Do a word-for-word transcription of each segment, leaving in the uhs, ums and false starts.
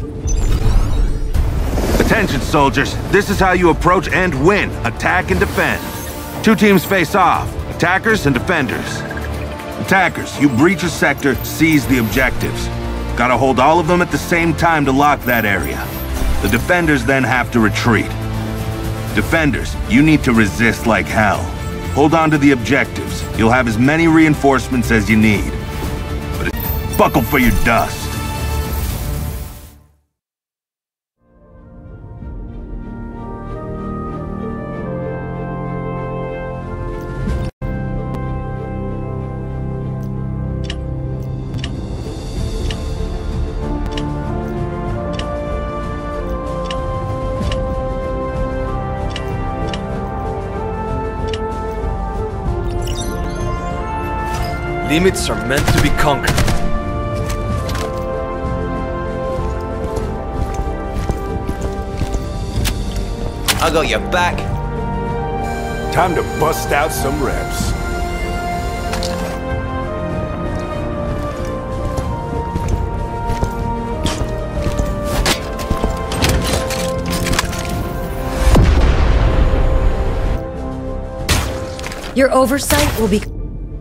Attention, soldiers. This is how you approach and win. Attack and defend. Two teams face off. Attackers and defenders. Attackers, you breach a sector, seize the objectives. Gotta hold all of them at the same time to lock that area. The defenders then have to retreat. Defenders, you need to resist like hell. Hold on to the objectives. You'll have as many reinforcements as you need. But buckle for your dust. Limits are meant to be conquered. I got your back. Time to bust out some reps. Your oversight will be...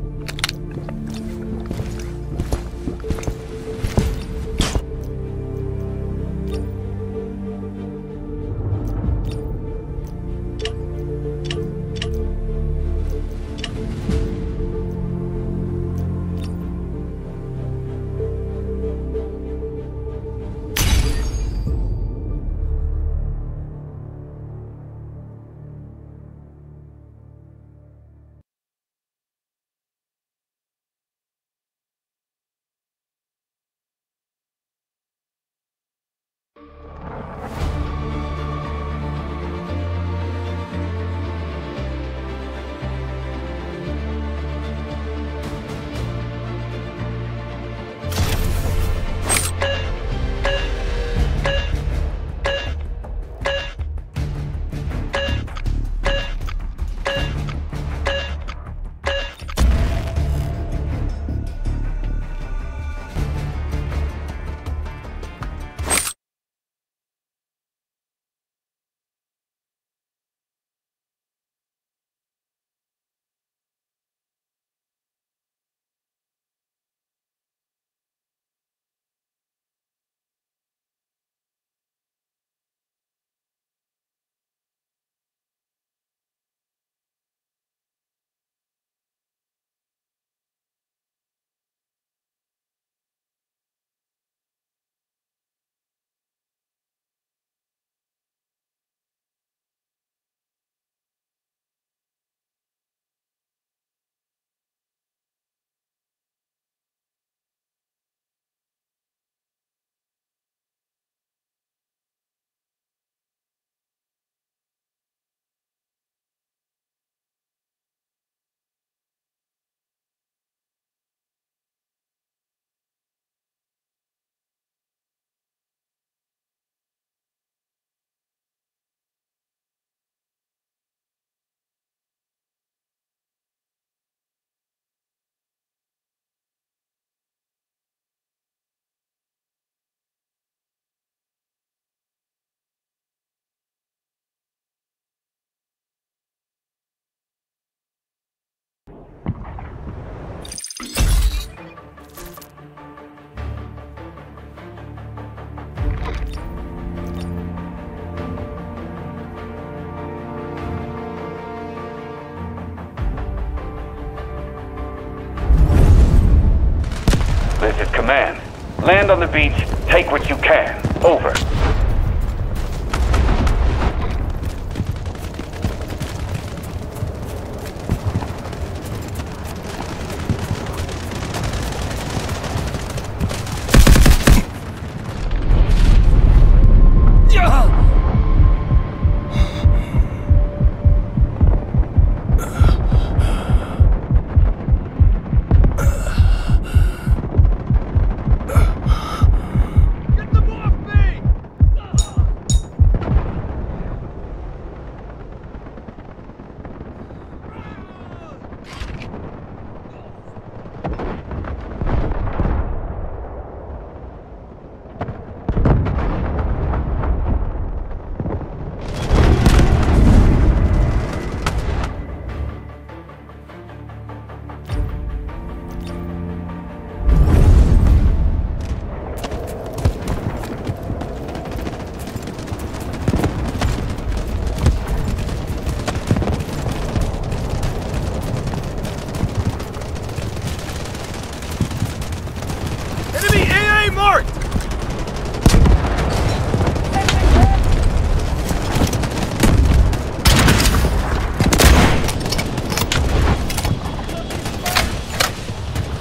This is command. Land on the beach, take what you can. Over.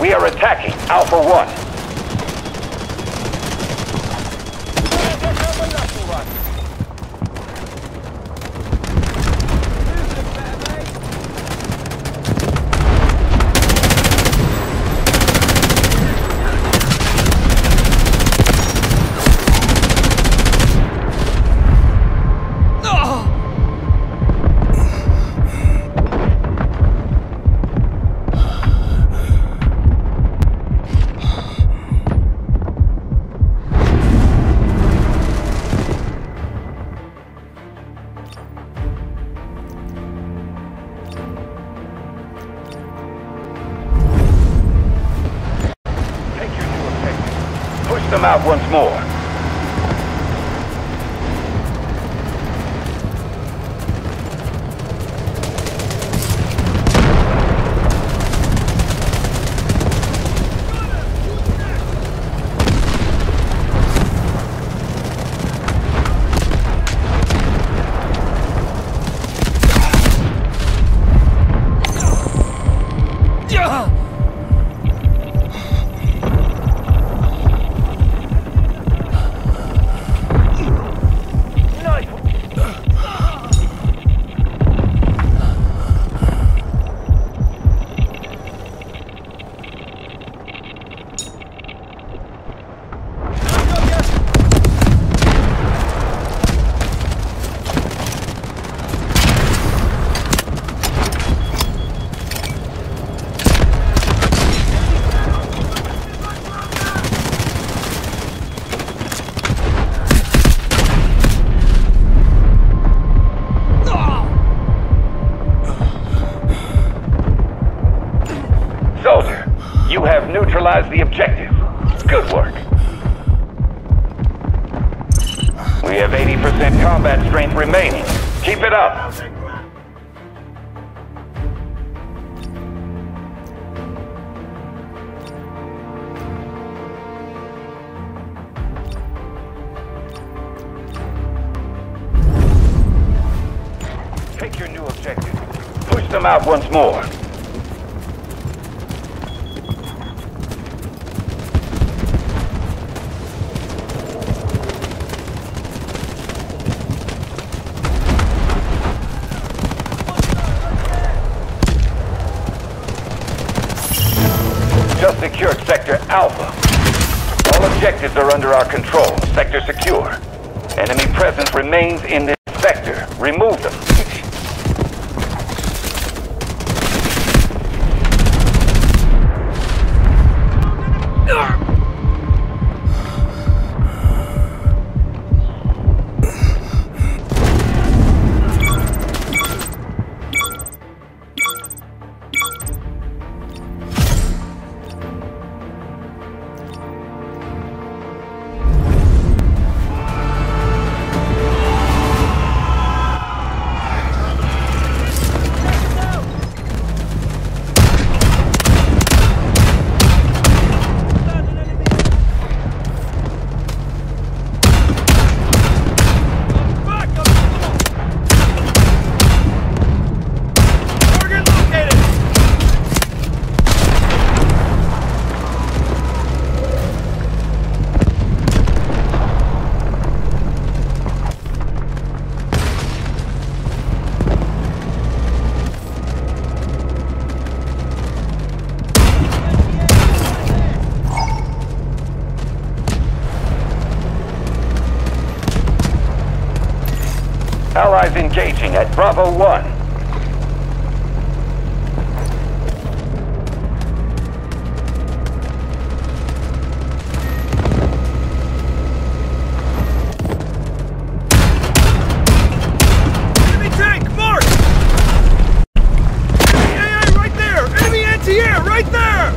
We are attacking Alpha One. Push them out once more. Soldier, you have neutralized the objective. Good work. We have eighty percent combat strength remaining. Keep it up. Take your new objective. Push them out once more. Just secured Sector Alpha. All objectives are under our control. Sector secure. Enemy presence remains in this sector. Remove them. Allies engaging at Bravo one. Enemy tank, mark! Enemy A I right there! Enemy anti-air right there!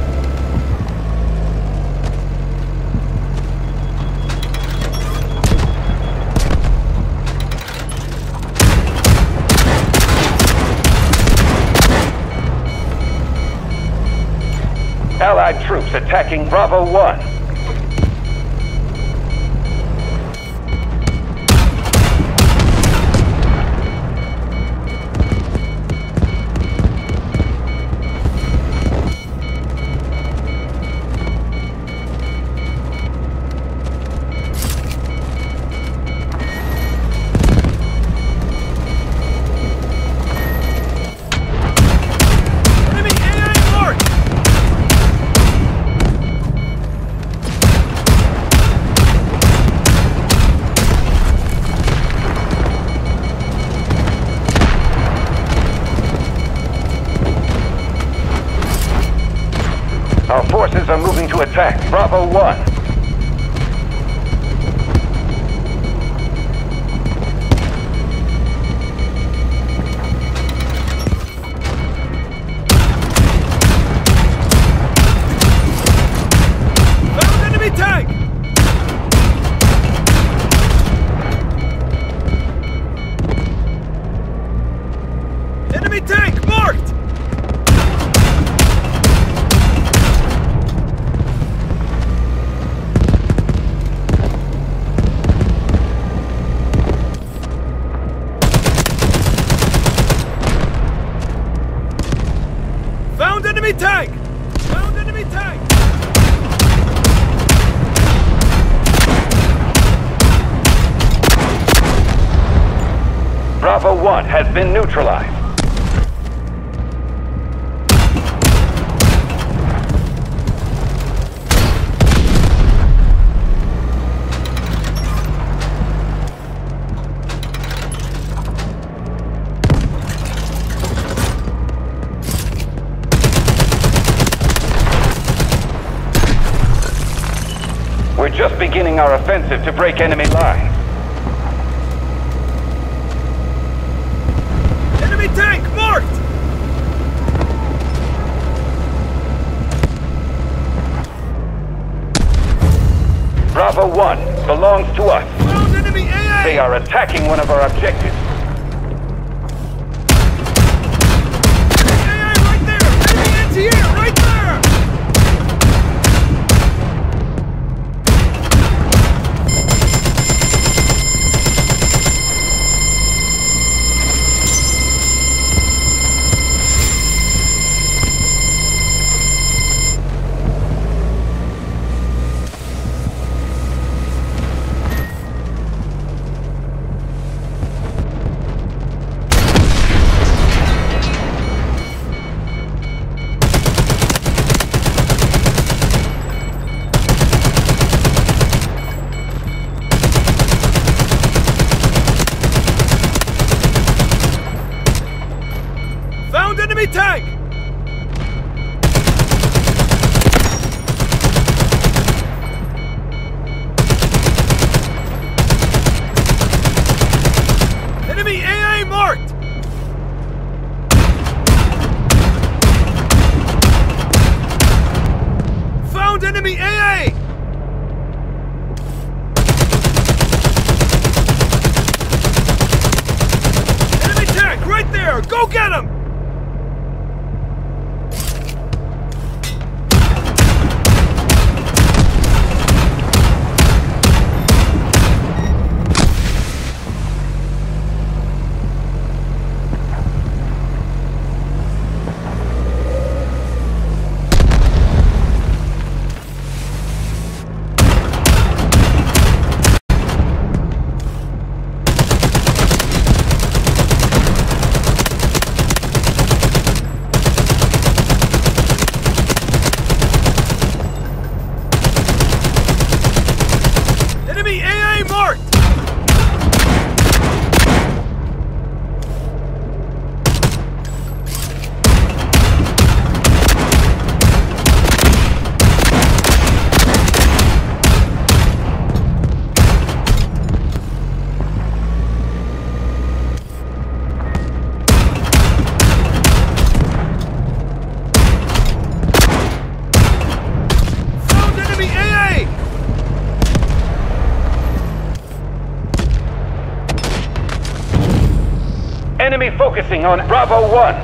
Allied troops attacking Bravo one. forces are moving to attack Bravo one. Enemy tank marked! Found enemy tank! Found enemy tank! Bravo one has been neutralized. We're just beginning our offensive to break enemy lines. Enemy tank marked! Bravo one belongs to us. Found enemy A A! They are attacking one of our objectives. A A right there! Enemy anti-air right there! Found enemy tank! Enemy A A marked! Found enemy A A! Enemy tank right there! Go get him! Enemy A A marked! Found enemy A A! Enemy focusing on Bravo one.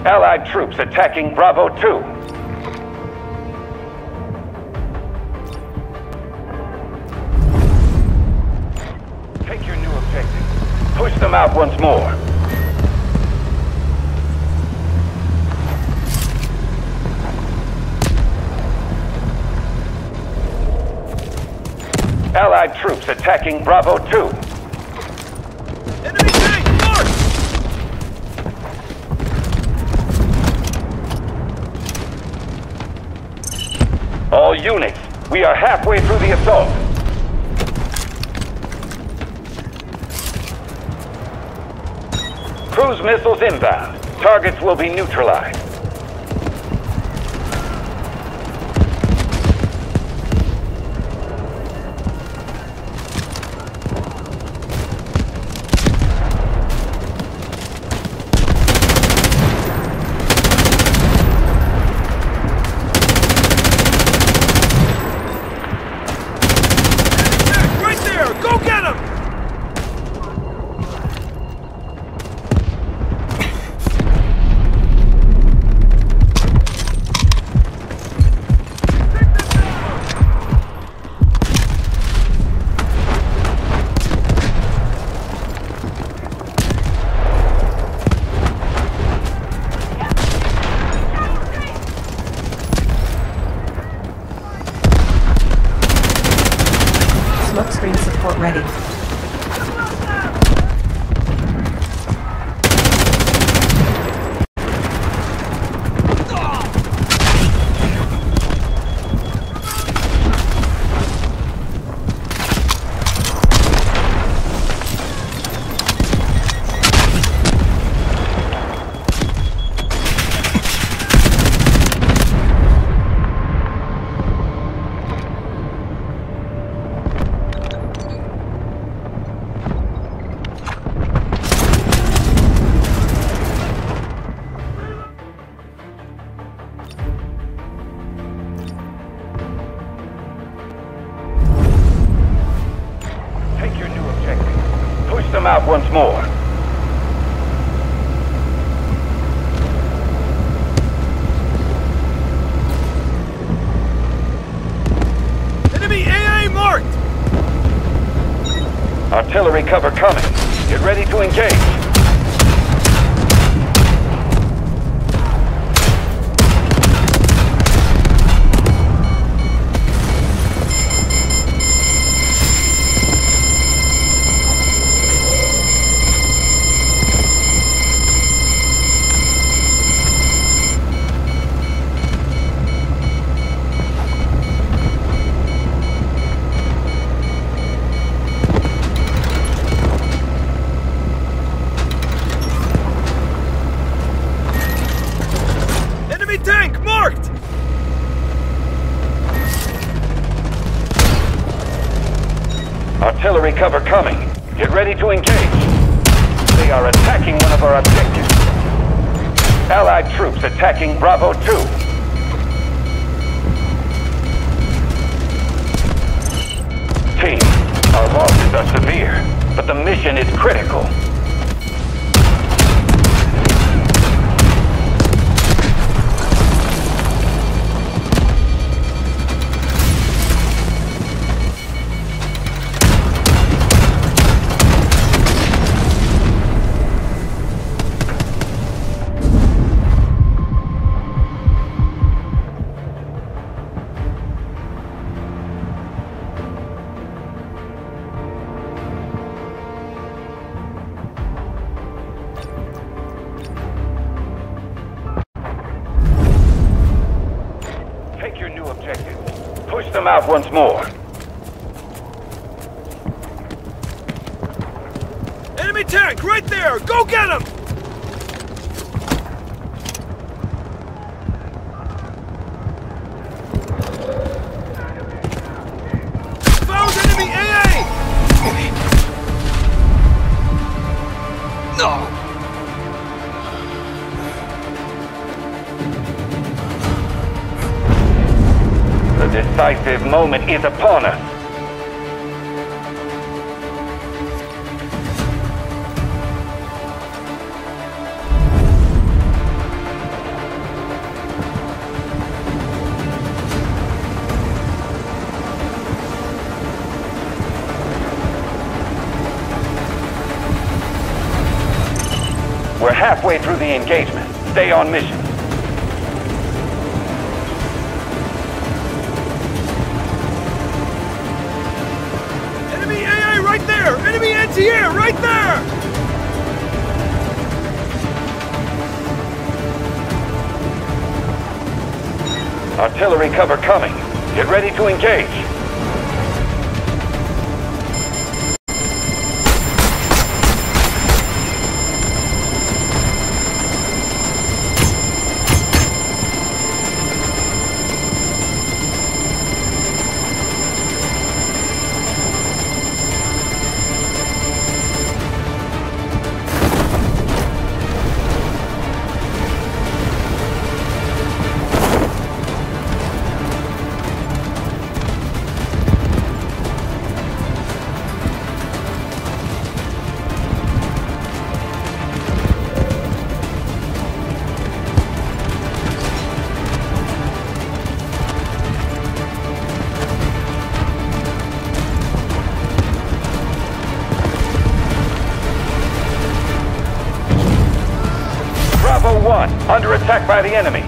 Allied troops attacking Bravo two. Take your new objective. Push them out once more. Allied troops attacking Bravo two. Enemy tank, north! All units, we are halfway through the assault. Cruise missiles inbound. Targets will be neutralized. Right there! Go get him! Smokescreen support ready. Take your new objective. Push them out once more. Enemy A A marked! Artillery cover coming. Get ready to engage. Enemy tank marked! Artillery cover coming. Get ready to engage. They are attacking one of our objectives. Allied troops attacking Bravo two. Team, our losses are severe, but the mission is critical. Take your new objective. Push them out once more. Enemy tank, right there! Go get him! Found enemy A A! No! The decisive moment is upon us. We're halfway through the engagement. Stay on mission. Enemy A I right there! Enemy anti-air right there! Artillery cover coming. Get ready to engage. Bravo one, under attack by the enemy.